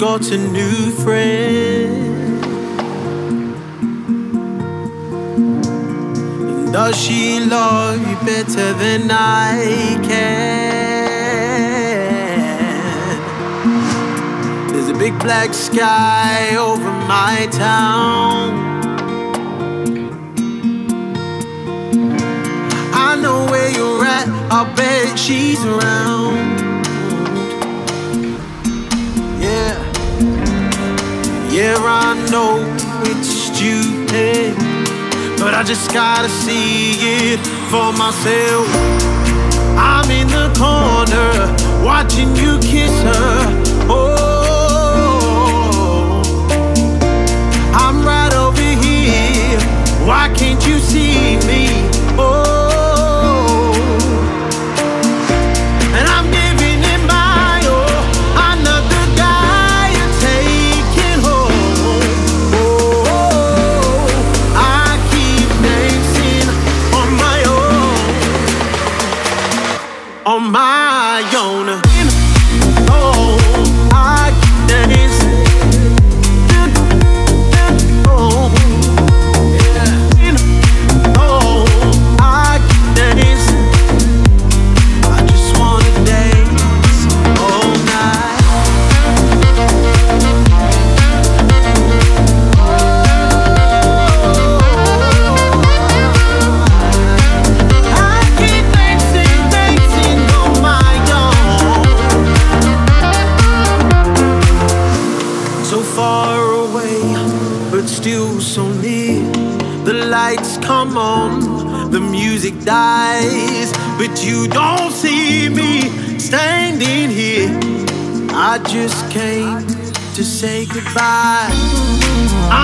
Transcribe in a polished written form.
got a new friend. And does she love you better than I can? There's a big black sky over my town. I know where you're at, I bet she's around. Yeah, yeah, I know it's stupid, but I just gotta see it for myself. I'm in the corner, watching you kiss her. Oh, I'm right over here, why can't you see me? Oh, on my own. Oh, I dance. Oh, yeah. Oh, I dance. I just wanna dance all night. I keep dancing, dancing on my own. So far away, but still so near. The lights come on, the music dies, but you don't see me standing here. I just came to say goodbye.